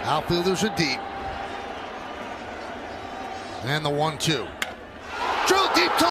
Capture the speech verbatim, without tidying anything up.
Outfielders are deep. And the one two. Drill deep to